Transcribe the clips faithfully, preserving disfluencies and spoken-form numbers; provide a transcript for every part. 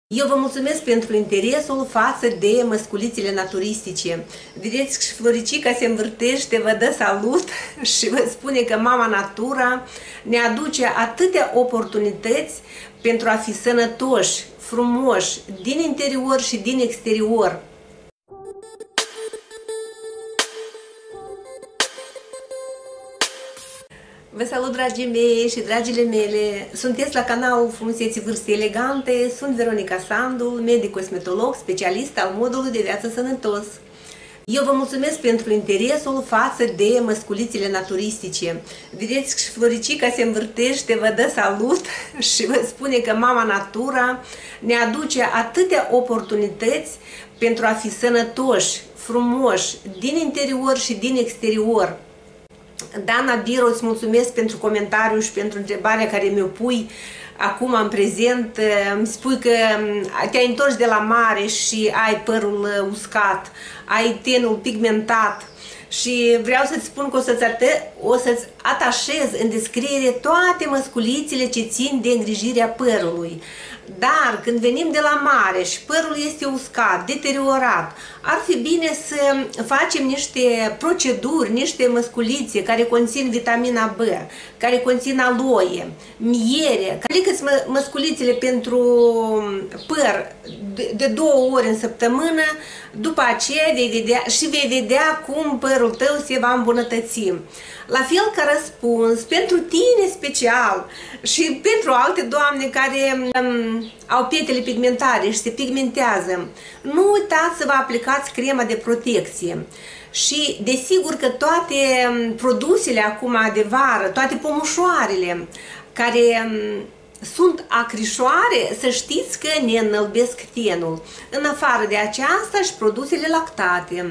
Eu vă mulțumesc pentru interesul față de măsculițele naturistice. Vedeți că Floricica se învârtește, vă dă salut și vă spune că mama natura ne aduce atâtea oportunități pentru a fi sănătoși, frumoși, din interior și din exterior. Vă salut, dragii mei și dragile mele! Sunteți la canalul Frumuseții Vârste Elegante, sunt Veronica Sandu, medic-cosmetolog, specialist al modului de viață sănătos. Eu vă mulțumesc pentru interesul față de măsculițele naturistice. Vedeți că Floricica se învârtește, vă dă salut și vă spune că mama natura ne aduce atâtea oportunități pentru a fi sănătoși, frumoși, din interior și din exterior. Dana Biro, îți mulțumesc pentru comentariu și pentru întrebarea care mi-o pui acum în prezent. Îmi spui că te-ai întors de la mare și ai părul uscat, ai tenul pigmentat și vreau să-ți spun că o să-ți să atașez în descriere toate măsculițele ce țin de îngrijirea părului. Dar când venim de la mare și părul este uscat, deteriorat, ar fi bine să facem niște proceduri, niște măsculițe care conțin vitamina B, care conțin aloe, miere. Aplică-ți măsculițele pentru păr de două ori în săptămână, după aceea vei vedea, și vei vedea cum părul tău se va îmbunătăți. La fel ca răspuns, pentru tine special și pentru alte doamne care um, au pietele pigmentare și se pigmentează, nu uitați să vă aplicați crema de protecție. Și desigur că toate um, produsele acum de vară, toate pomușoarele care um, sunt acrișoare, să știți că ne înălbesc tenul. În afară de aceasta și produsele lactate.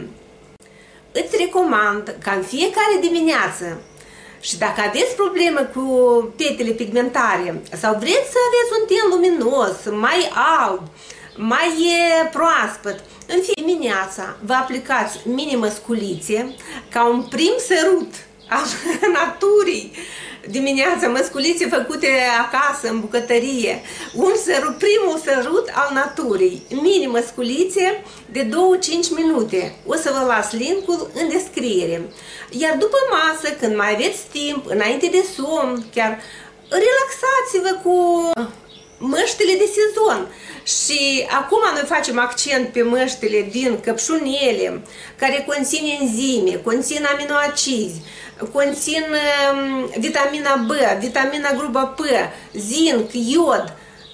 Îți recomand ca în fiecare dimineață, și dacă aveți probleme cu pietele pigmentare sau vreți să aveți un ten luminos, mai alb, mai proaspăt, în fiecare dimineața vă aplicați mini-măsculițe ca un prim sărut al naturii. Dimineața, măsculițe făcute acasă, în bucătărie, un sărut, primul sărut al naturii, mini măsculițe de două-cinci minute. O să vă las linkul în descriere. Iar după masă, când mai aveți timp, înainte de somn, chiar relaxați-vă cu măștile de sezon. Și acum noi facem accent pe măștile din căpșunele, care conțin enzime, conțin aminoacizi, conțin um, vitamina B, vitamina grupă P, zinc, iod.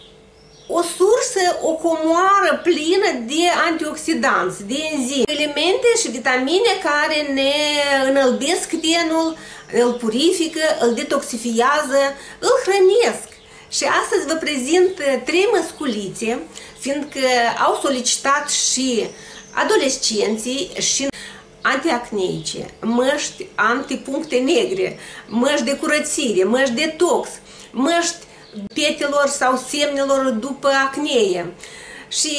O sursă, o comoară plină de antioxidanți, de enzime, elemente și vitamine care ne înălbesc tenul, îl purifică, îl detoxifiază, îl hrănesc. Și astăzi vă prezint trei măsculițe, fiindcă au solicitat și adolescenții și antiacneice, măști antipuncte negre, măști de curățire, măști detox, măști pietelor sau semnelor după acnee. Și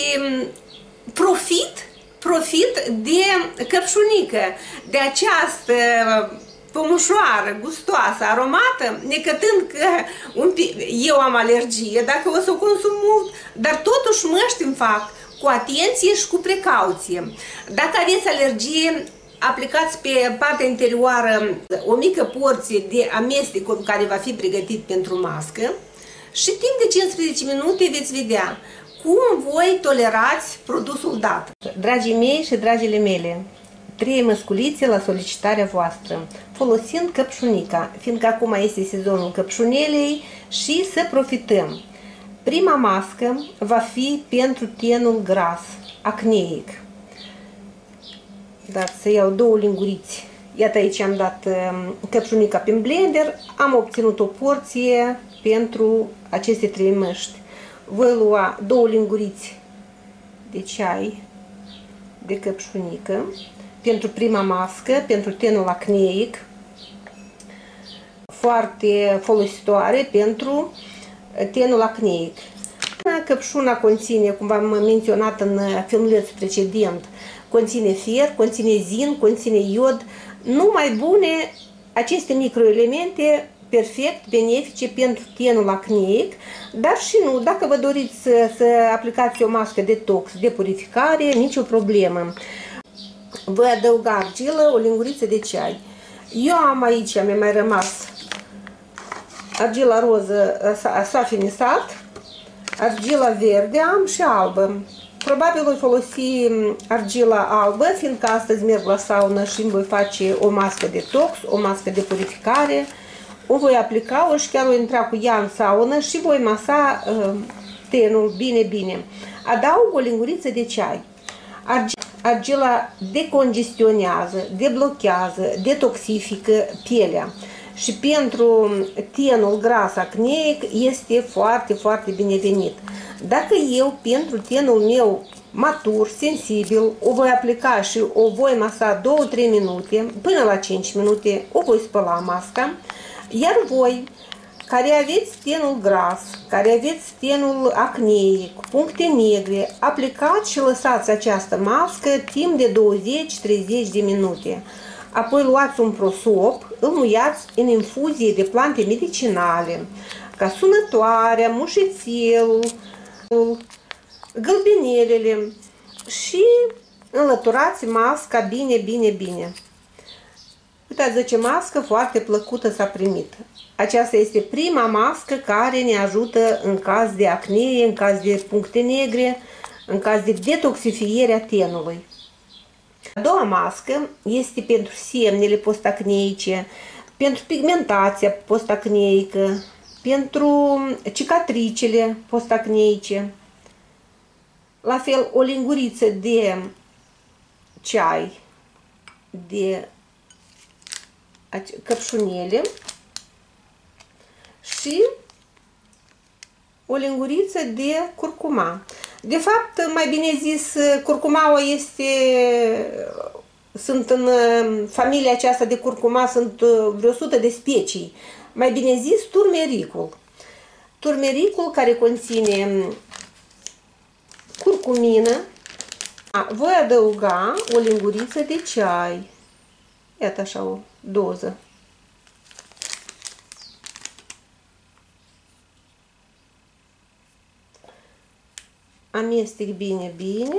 profit, profit de căpșunică, de această pomușoară, gustoasă, aromată, necătând că un pic, eu am alergie, dacă o să o consum mult, dar totuși măști îmi fac cu atenție și cu precauție. Dacă aveți alergie, aplicați pe partea interioară o mică porție de amestec care va fi pregătit pentru mască și timp de cincisprezece minute veți vedea cum voi tolerați produsul dat. Dragii mei și dragile mele, trei măsculițe la solicitarea voastră, folosind căpșunica, fiindcă acum este sezonul căpșunelei și să profităm. Prima mască va fi pentru tenul gras, acneic. Dar să iau două linguriți. Iată, aici am dat căpșunica pe blender, am obținut o porție pentru aceste trei măști. Voi lua două linguriți de ceai de căpșunică pentru prima mască, pentru tenul acneic, foarte folositoare pentru tenul acneic. Căpșuna conține, cum v-am menționat în filmulețul precedent, conține fier, conține zinc, conține iod, numai bune aceste microelemente perfect benefice pentru tenul acneic, dar și nu, dacă vă doriți să, să aplicați o mască detox, de purificare, nicio problemă. Voi adăuga argilă, o linguriță de ceai. Eu am aici, mi-a mai rămas argila roză, s-a finisat, argila verde am și albă. Probabil voi folosi argila albă, fiindcă astăzi merg la saună și îmi voi face o mască detox, o mască de purificare. O voi aplica-o și chiar voi intra cu ea în saună și voi masa uh, tenul bine, bine. Adaug o linguriță de ceai. Argila decongestionează, deblochează, detoxifică pielea. Și pentru tenul gras acneic este foarte, foarte binevenit. Dacă eu, pentru tenul meu matur, sensibil, o voi aplica și o voi masa două trei minute, până la cinci minute, o voi spăla masca, iar voi, care aveți tenul gras, care aveți tenul acneic, cu puncte negre, aplicați și lăsați această mască timp de douăzeci treizeci de minute. Apoi luați un prosop, îl muiați în infuzie de plante medicinale, ca sunătoarea, mușețelul, gălbenelele și înlăturați masca bine, bine, bine. Uitați ce mască foarte plăcută s-a primit. Aceasta este prima mască care ne ajută în caz de acnee, în caz de puncte negre, în caz de detoxifiere a tenului. A doua mască este pentru semnele postacneice, pentru pigmentația postacneică, pentru cicatricele postacneice. La fel, o linguriță de ceai, de căpșunele și o linguriță de curcuma. De fapt, mai bine zis, curcumaua este, sunt în familia aceasta de curcuma, sunt vreo o sută de specii. Mai bine zis, turmericul. Turmericul care conține curcumină. Voi adăuga o linguriță de ceai. Iată așa o doză. Amestec bine, bine.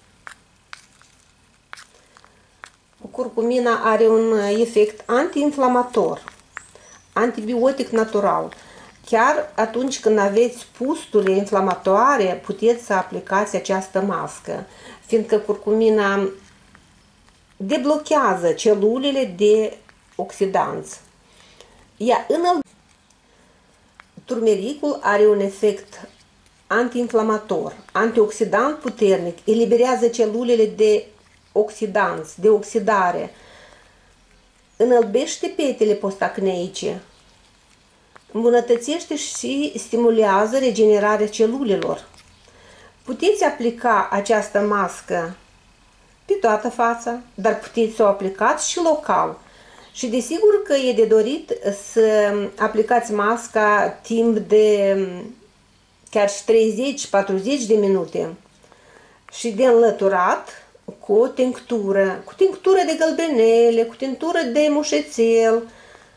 Curcumina are un efect antiinflamator, antibiotic natural. Chiar atunci când aveți pustule inflamatoare, puteți să aplicați această mască, fiindcă curcumina deblochează celulele de oxidanți. Ea înăl... Turmericul are un efect antiinflamator, antioxidant puternic, eliberează celulele de oxidanți, de oxidare, înălbește petele postacneice, îmbunătățește și stimulează regenerarea celulelor. Puteți aplica această mască pe toată fața, dar puteți să o aplicați și local. Și desigur că e de dorit să aplicați masca timp de chiar și treizeci patruzeci de minute și de înlăturat cu o tinctură, cu tinctură de gălbenele, cu tinctură de mușețel.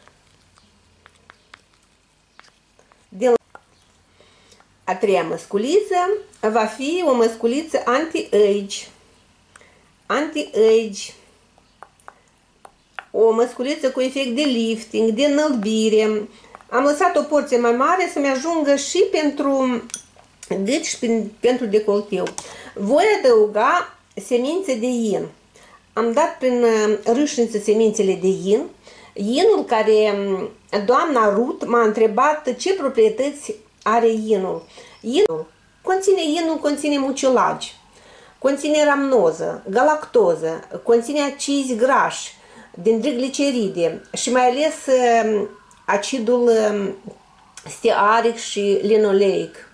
De... A treia măsculiță va fi o măsculiță anti-age. Anti-age. O măsculiță cu efect de lifting, de înălbire. Am lăsat o porție mai mare să-mi ajungă și pentru gât și pentru decolteu. Voi adăuga semințe de yin. Am dat prin râșniță semințele de yin. Yinul care doamna Ruth m-a întrebat ce proprietăți are yinul. Yinul conține, yinul conține mucilagi, conține ramnoză, galactoză, conține acizi grași, dendrigliceride și mai ales acidul stearic și linoleic.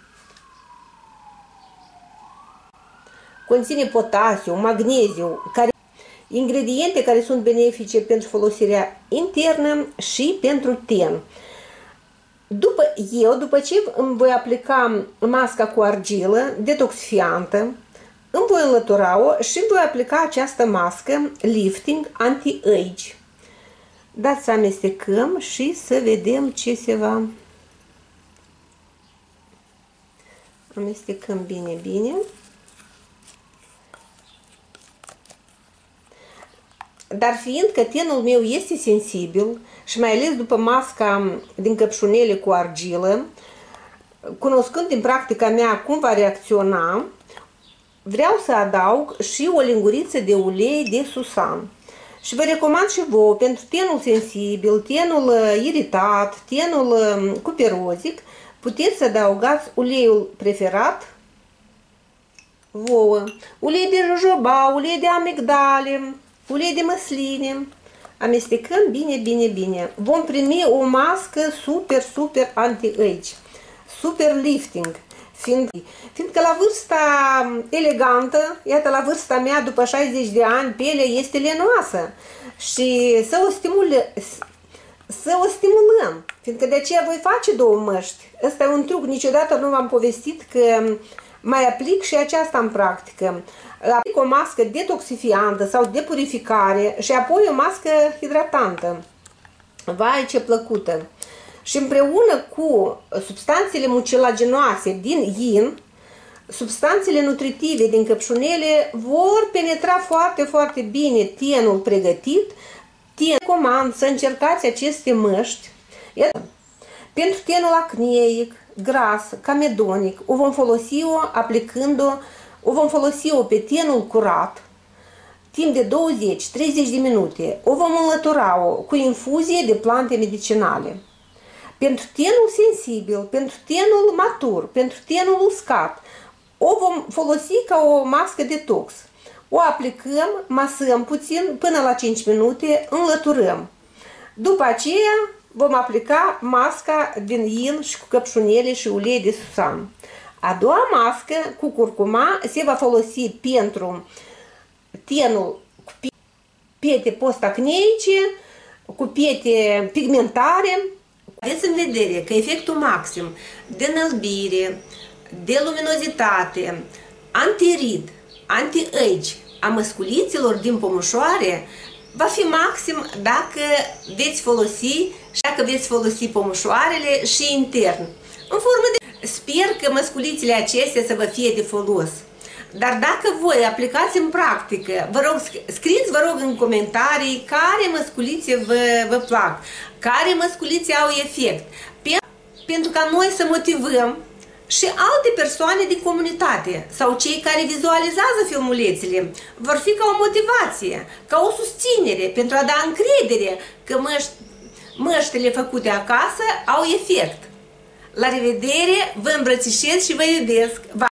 Conține potasiu, magneziu, care, ingrediente care sunt benefice pentru folosirea internă și pentru ten. După, eu, după ce îmi voi aplica masca cu argilă detoxifiantă, îmi voi înlătura-o și voi aplica această mască lifting anti-age. Dați să amestecăm și să vedem ce se va... Amestecăm bine, bine. Dar fiindcă tenul meu este sensibil și mai ales după masca din căpșunele cu argilă, cunoscând din practica mea cum va reacționa, vreau să adaug și o linguriță de ulei de susan. Și vă recomand și vouă, pentru tenul sensibil, tenul iritat, tenul cuperozic, puteți să adăugați uleiul preferat vouă. Ulei de jojoba, ulei de amigdale, ulei de măsline. Amestecăm bine, bine, bine. Vom primi o mască super, super anti-age. Super lifting. Fiind, fiindcă la vârsta elegantă, iată la vârsta mea, după șaizeci de ani, pielea este lenoasă. Și să o, stimule, să o stimulăm. Fiindcă de aceea voi face două măști. Ăsta e un truc, niciodată nu v-am povestit că mai aplic și aceasta în practică. Aplic o mască detoxifiantă sau de purificare și apoi o mască hidratantă. Vai, ce plăcută! Și împreună cu substanțele mucilaginoase din yin, substanțele nutritive din căpșunele vor penetra foarte, foarte bine tenul pregătit. Ten, recomand să încercați aceste măști. Iată, pentru tenul acneic, gras, camedonic, o vom folosi-o aplicând-o, o vom folosi-o pe tenul curat, timp de douăzeci treizeci de minute. O vom înlătura-o cu infuzie de plante medicinale. Pentru tenul sensibil, pentru tenul matur, pentru tenul uscat, o vom folosi ca o mască detox. O aplicăm, masăm puțin până la cinci minute, înlăturăm. După aceea vom aplica masca din yin și cu căpșunele și ulei de susan. A doua mască cu curcuma se va folosi pentru tenul cu piete postacneice, cu piete pigmentare. Aveți în vedere că efectul maxim de înălbire, de luminozitate, anti-rid, anti-age a măsculiților din pomușoare va fi maxim dacă veți folosi și dacă veți folosi pomușoarele și intern. În formă de... Sper că măsculițele acestea să vă fie de folos. Dar dacă voi aplicați în practică, vă rog, scrieți, vă rog, în comentarii care măsculițe vă, vă plac, care măsculițe au efect. Pentru ca noi să motivăm și alte persoane din comunitate sau cei care vizualizează filmulețele, vor fi ca o motivație, ca o susținere pentru a da încredere că măști, măștile făcute acasă au efect. La revedere, vă îmbrățișez și vă iubesc!